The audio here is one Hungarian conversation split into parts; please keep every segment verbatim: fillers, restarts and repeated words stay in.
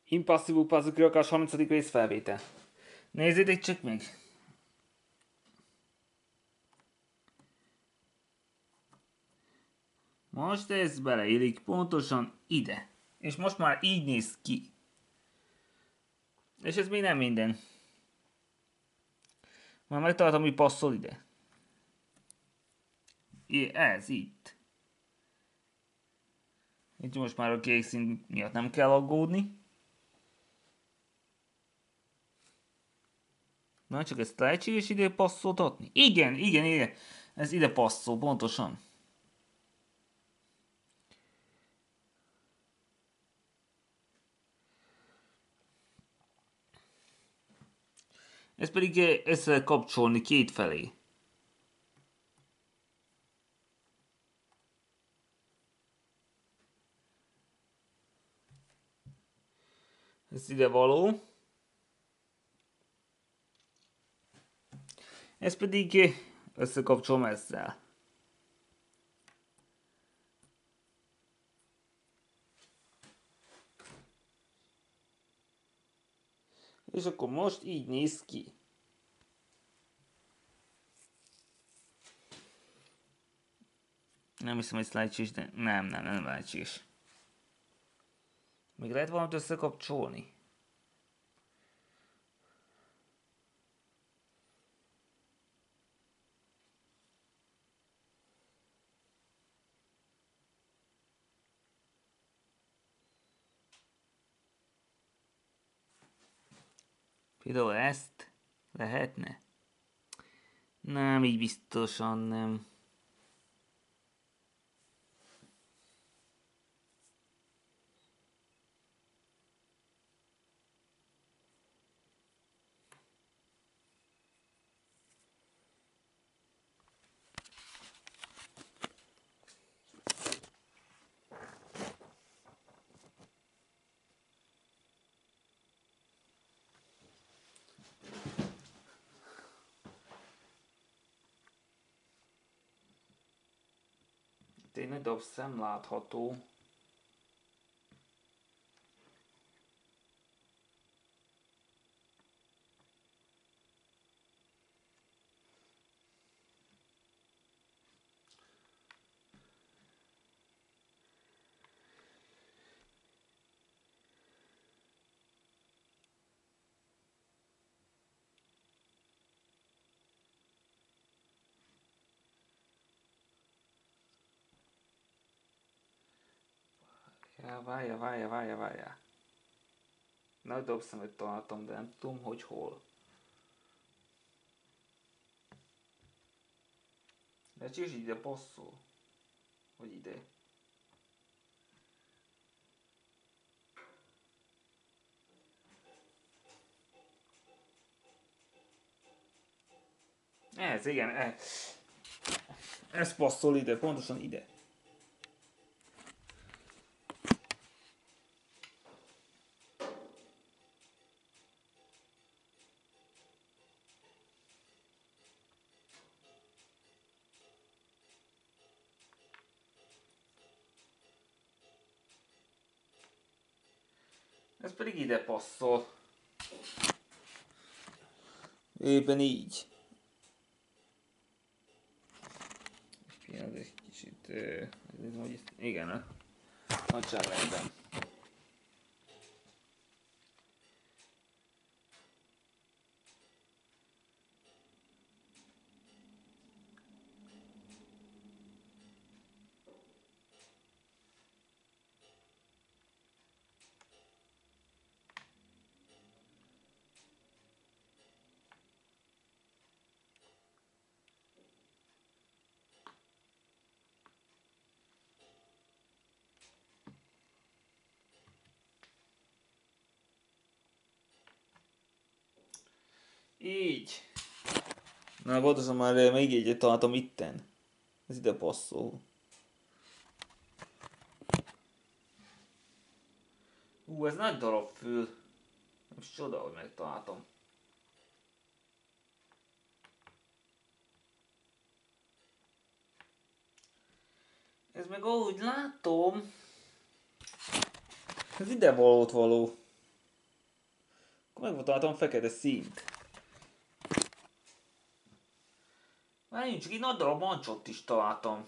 Impossible Puzzle Kőrkas harmincadik rész felvétel. Nézzétek csak meg! Most ez beleillik pontosan ide. És most már így néz ki. És ez még nem minden. Már megtaláltam, hogy passzol ide. I- ez itt. Itt most már a kék szín miatt nem kell aggódni. Na, csak ezt lehetséges ide passzoltatni? Igen, igen, igen. Ez ide passzol, pontosan. Ez pedig össze kapcsolni két felé. Ez ide való. Ez pedig összekapcsolom ezzel. És akkor most így néz ki. Nem hiszem, hogy ez lehetséges, de nem, nem, nem lehetséges. Még lehet valamit összekapcsolni? Például ezt lehetne? Nem, így biztosan nem. Itt egy nagyobb szem látható. Ja, várja, várja, várja, várja. Nagy dobszemet találtam, de nem tudom, hogy hol. De csak ide passzol. Hogy ide. Ez, igen, ez. Ez passzol ide, pontosan ide. Ez pedig ide passzol. Éppen így. Pillanat, egy kicsit... Uh, hogy igen, a nagyságrendben. Így. Na, pontosan már még egyet találtam itten. Ez ide passzol. Ú, ez nagy darab fül. Nem is csoda, hogy megtaláltam. Ez meg ahogy látom... Ez ide valót való. Akkor megmutathatom fekete színt. Már én csak egy nagy darab mancsot is találtam.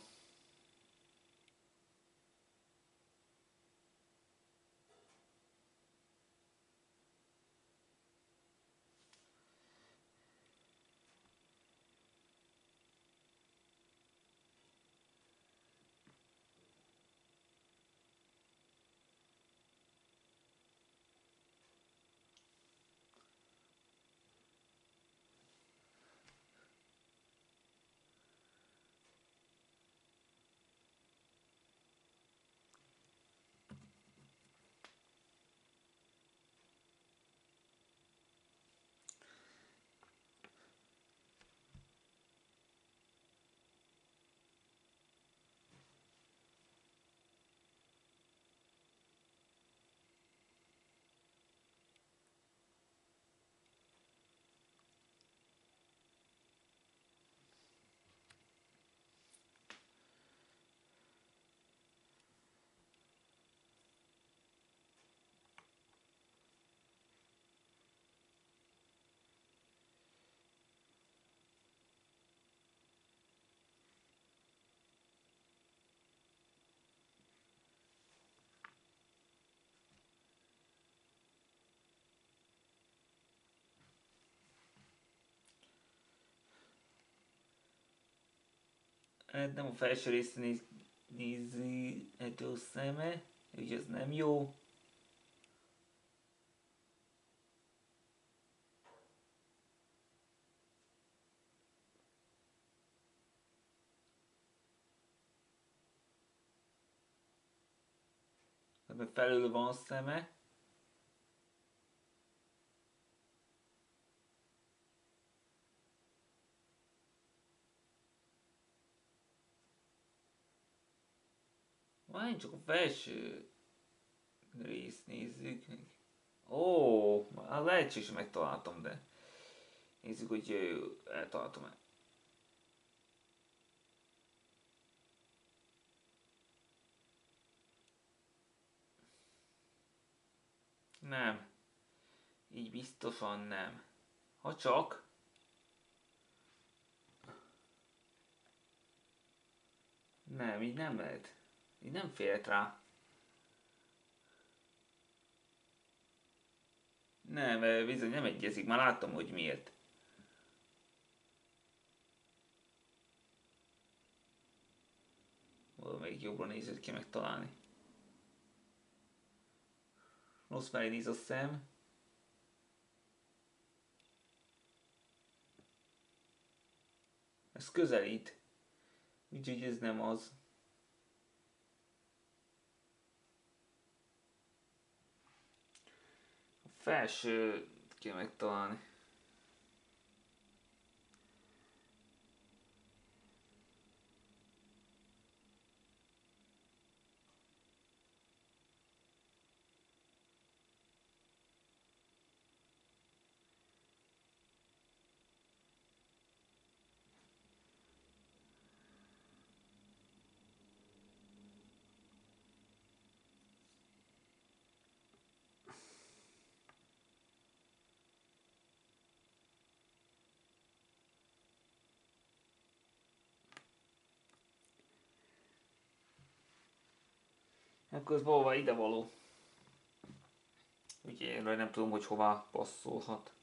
Nem a felső részt néz, nézi ettől szeme, úgyhogy ez nem jó. Ebben felül van a szeme. Már csak a felső részt nézzük. Ó, már lehet is megtaláltam, de nézzük, hogy eltaláltam-e. Nem. Így biztosan nem. Ha csak... Nem, így nem lehet. Így nem fért rá. Nem, bizony nem egyezik. Már láttam, hogy miért. Valamelyik jobbra nézett ki megtalálni. Rossz felé néz a szem. Ez közelít. Úgyhogy ez nem az. A felső kell megtalálni. Akkor ez valahol ide való. Úgyhogy én nem tudom, hogy hová passzolhat.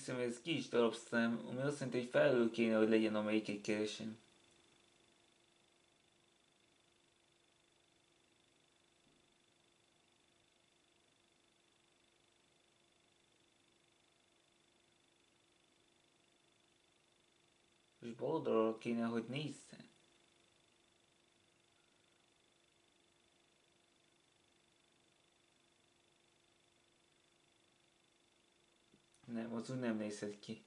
hiszem, hogy ezt ki is darabsztam, ami azt jelenti, hogy felül kéne, hogy legyen, amelyik egy keresem. És bal oldalról kéne, hogy nézzen. Nem, az úgy nem nézhet ki.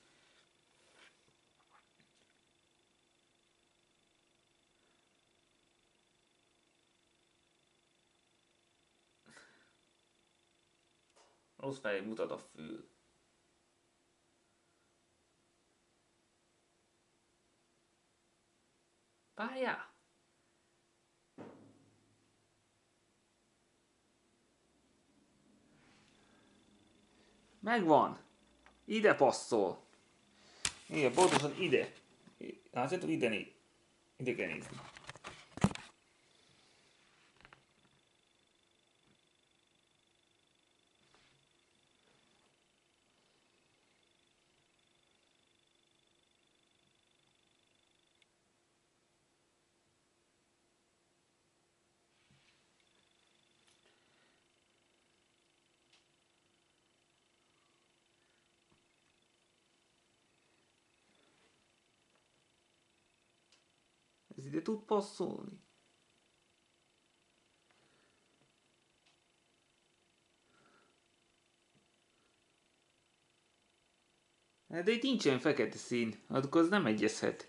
Rossz felé mutat a fül. Pálya! Megvan! Ide passzol! Igen, pontosan ide. Látjátok, ide néz. Ide kell nézni. Ez ide tud passzolni. De itt nincsen fekete szín, akkor az nem egyezhet.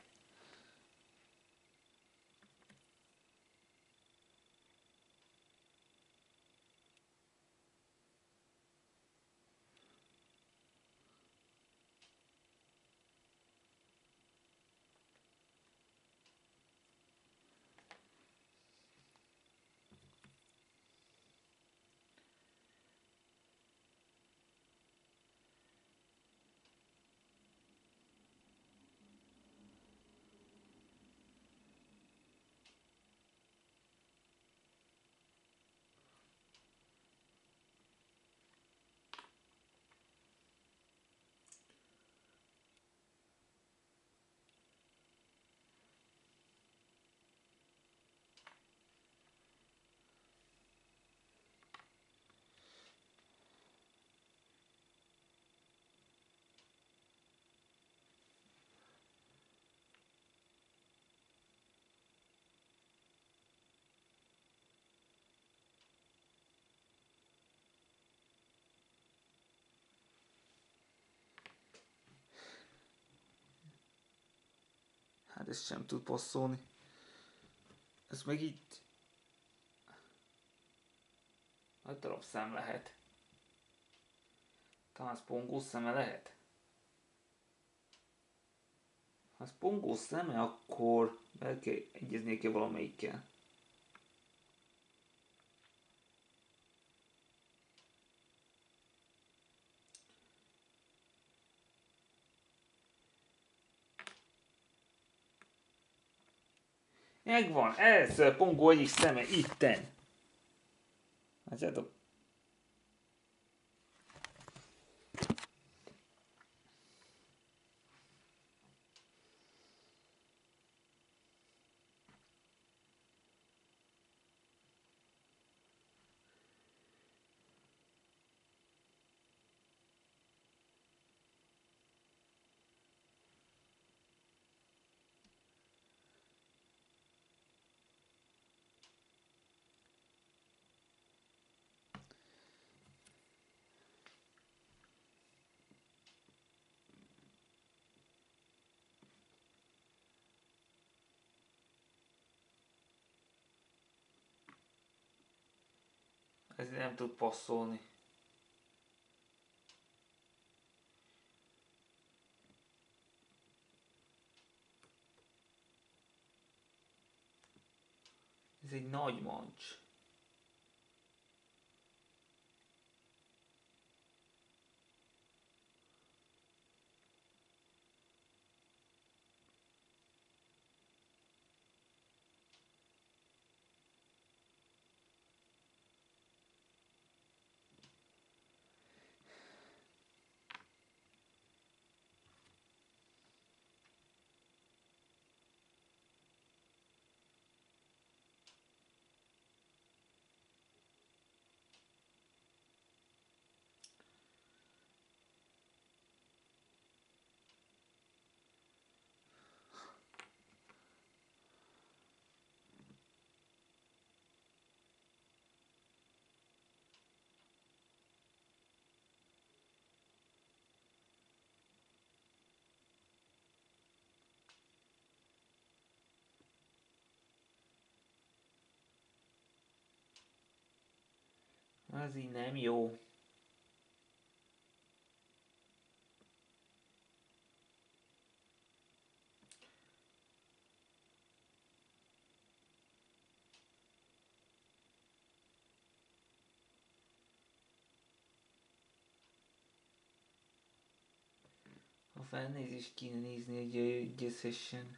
Hát ez sem tud passzolni. Ez meg itt... Nagy darab szem lehet. Talán ez pongó szeme lehet? Ha ez pongó szeme, akkor el kell egyeznie kell valamelyikkel. Megvan, ez pongó egyik szeme, itten. Látjátok? Ez nem tud passzolni. Ez egy nagy mancs. Ez így nem jó. A felnézést kéne nézni, hogy győzhessen.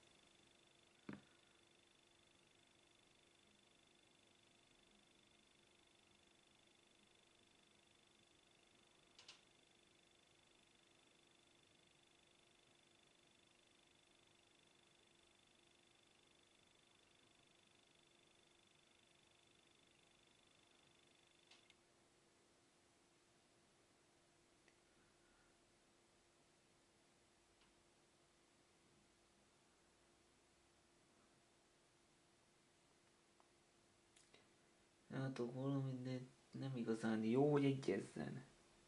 Látok valamit, de nem igazán jó, hogy egyezzen.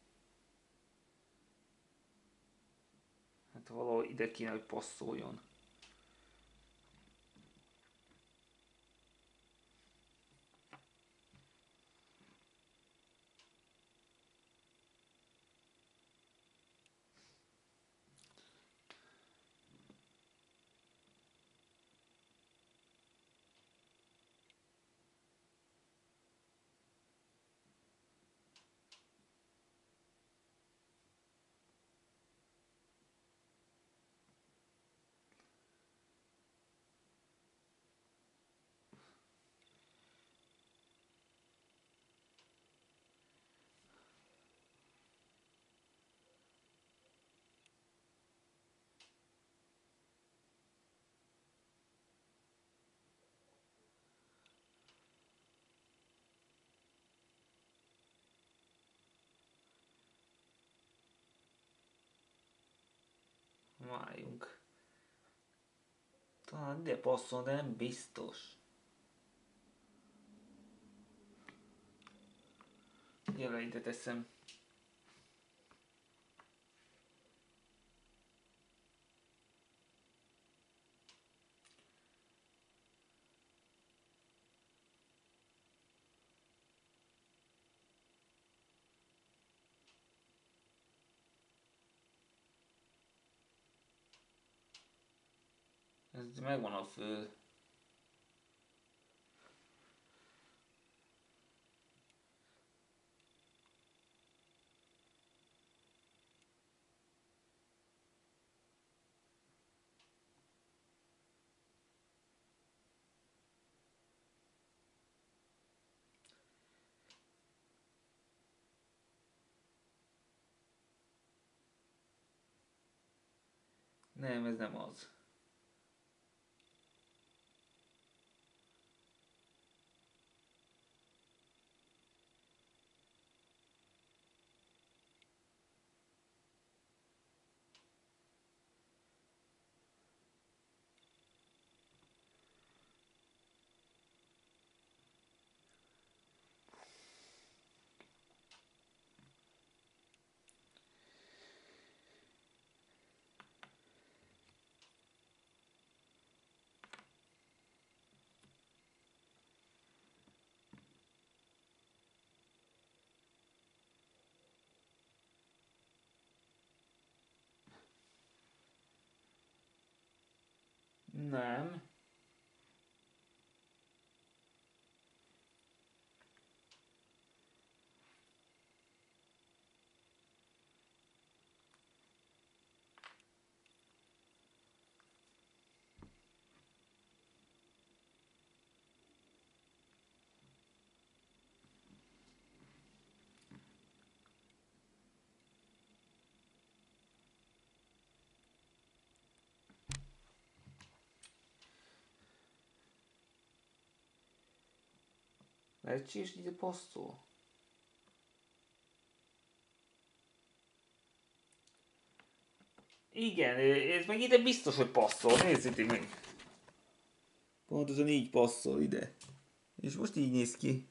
Hát valahol ide kéne, hogy passzoljon. Várjunk. Talán ide passzol, de nem biztos. Gyere, ide teszem. Ez megvan a föl. Nem, ez nem az. Nem. Lehetséges, ide passzol? Igen, ez meg ide biztos, hogy passzol. Nézzétek meg. Pontosan így passzol ide. És most így néz ki.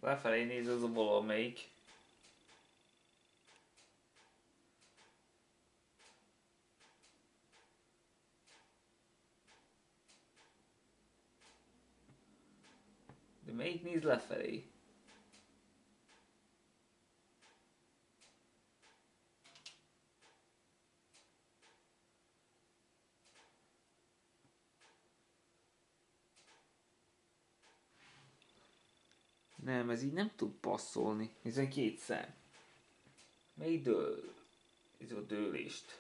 Lefelé néz az a valamelyik. De melyik néz lefelé? Nem, ez így nem tud passzolni. Hiszen két szem. Melyik dől? Ez a dőlést.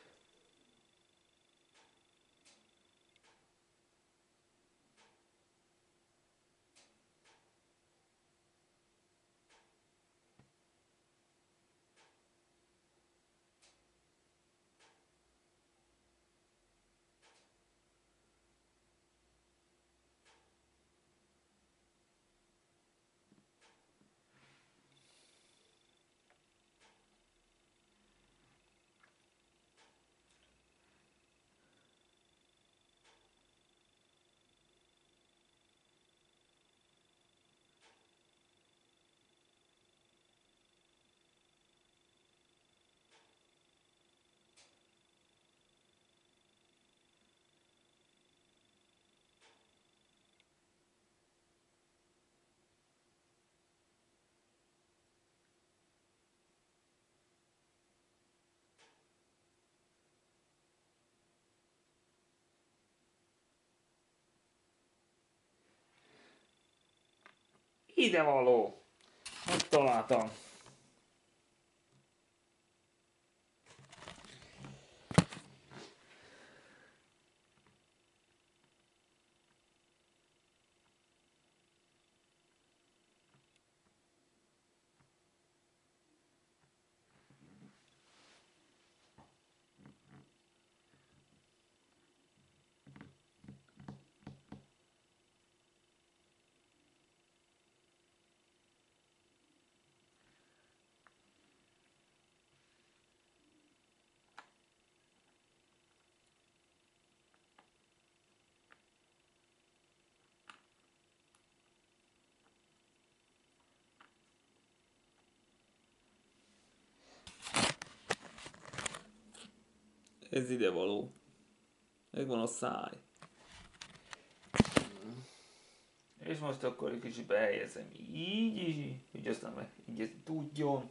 Ide való! Megtaláltam. Ez ide való. Megvan a száj. És most akkor egy kicsit behelyezem így, így, hogy aztán meg így ezt tudjon.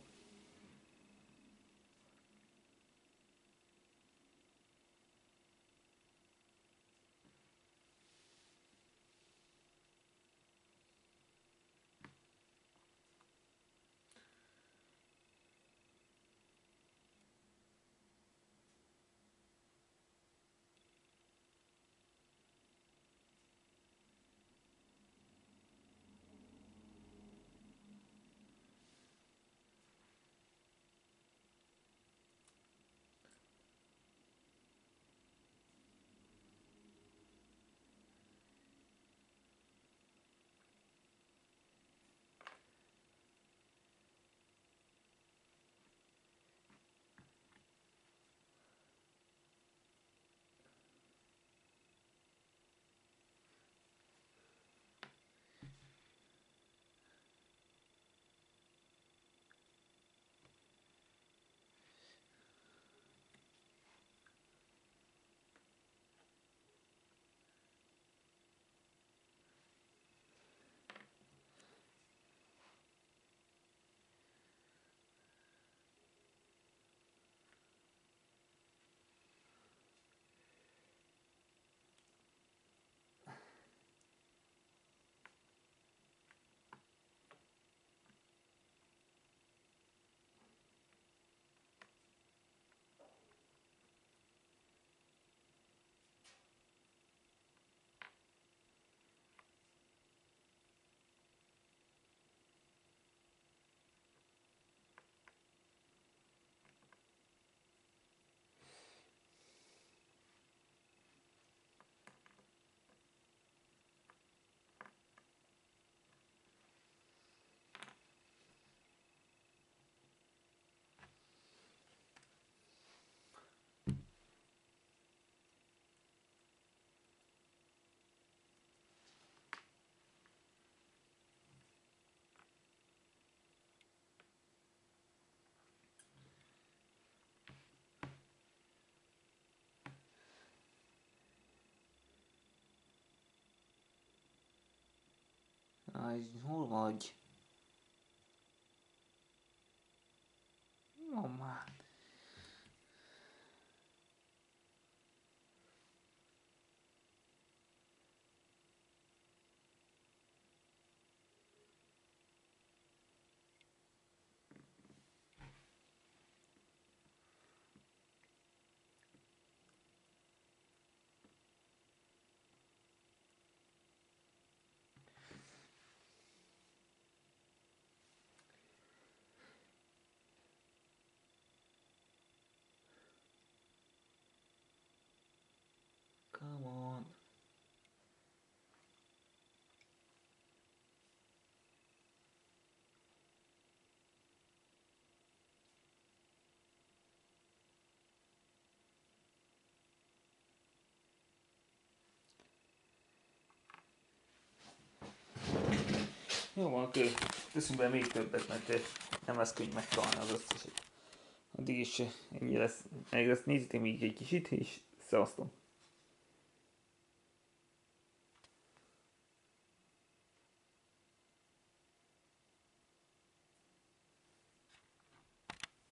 vagy? Hol vagy? Mondd már. Come on. Jó van, akkor teszünk be még többet, mert nem lesz könnyű megtalálni az összeset. Addig is ennyi lesz. Meg ezt nézzétek még egy kicsit, és szevasztok!